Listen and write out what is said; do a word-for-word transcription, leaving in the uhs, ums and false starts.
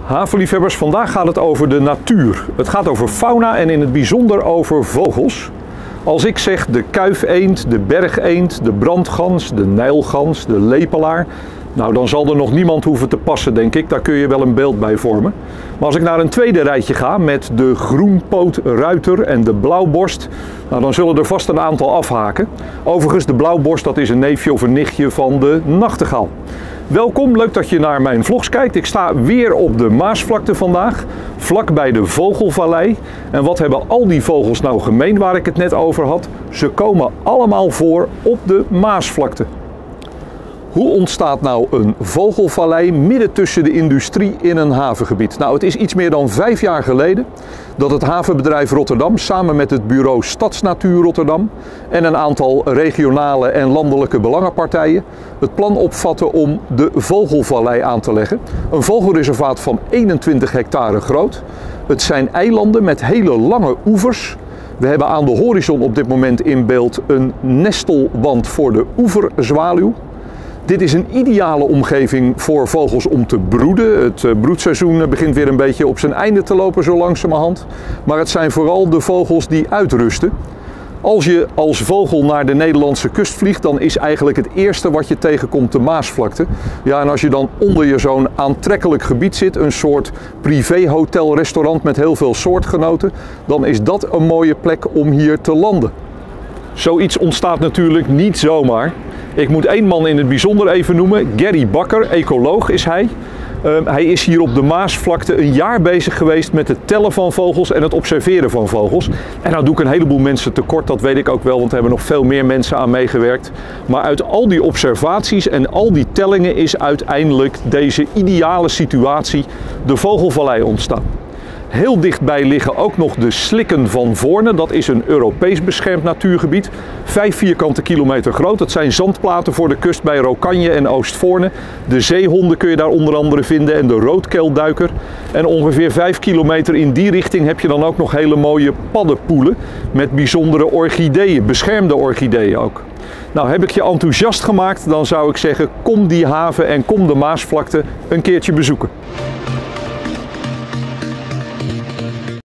Havenliefhebbers, vandaag gaat het over de natuur. Het gaat over fauna en in het bijzonder over vogels. Als ik zeg de kuifeend, de bergeend, de brandgans, de nijlgans, de lepelaar, nou dan zal er nog niemand hoeven te passen, denk ik. Daar kun je wel een beeld bij vormen. Maar als ik naar een tweede rijtje ga met de groenpootruiter en de blauwborst, nou dan zullen er vast een aantal afhaken. Overigens, de blauwborst, dat is een neefje of een nichtje van de nachtegaal. Welkom, leuk dat je naar mijn vlogs kijkt. Ik sta weer op de Maasvlakte vandaag, vlak bij de Vogelvallei. En wat hebben al die vogels nou gemeen waar ik het net over had? Ze komen allemaal voor op de Maasvlakte. Hoe ontstaat nou een vogelvallei midden tussen de industrie in een havengebied? Nou, het is iets meer dan vijf jaar geleden dat het havenbedrijf Rotterdam samen met het bureau Stadsnatuur Rotterdam en een aantal regionale en landelijke belangenpartijen het plan opvatten om de Vogelvallei aan te leggen. Een vogelreservaat van eenentwintig hectare groot. Het zijn eilanden met hele lange oevers. We hebben aan de horizon op dit moment in beeld een nestelwand voor de oeverzwaluw. Dit is een ideale omgeving voor vogels om te broeden. Het broedseizoen begint weer een beetje op zijn einde te lopen zo langzamerhand. Maar het zijn vooral de vogels die uitrusten. Als je als vogel naar de Nederlandse kust vliegt, dan is eigenlijk het eerste wat je tegenkomt de Maasvlakte. Ja, en als je dan onder je zo'n aantrekkelijk gebied zit, een soort privéhotel-restaurant met heel veel soortgenoten, dan is dat een mooie plek om hier te landen. Zoiets ontstaat natuurlijk niet zomaar. Ik moet één man in het bijzonder even noemen. Gary Bakker, ecoloog is hij. Uh, hij is hier op de Maasvlakte een jaar bezig geweest met het tellen van vogels en het observeren van vogels. En nou doe ik een heleboel mensen tekort, dat weet ik ook wel, want er hebben nog veel meer mensen aan meegewerkt. Maar uit al die observaties en al die tellingen is uiteindelijk deze ideale situatie, de Vogelvallei, ontstaan. Heel dichtbij liggen ook nog de Slikken van Voorne. Dat is een Europees beschermd natuurgebied. Vijf vierkante kilometer groot. Dat zijn zandplaten voor de kust bij Rokanje en Oostvoorne. De zeehonden kun je daar onder andere vinden en de roodkeelduiker. En ongeveer vijf kilometer in die richting heb je dan ook nog hele mooie paddenpoelen met bijzondere orchideeën, beschermde orchideeën ook. Nou, heb ik je enthousiast gemaakt, dan zou ik zeggen, kom die haven en kom de Maasvlakte een keertje bezoeken.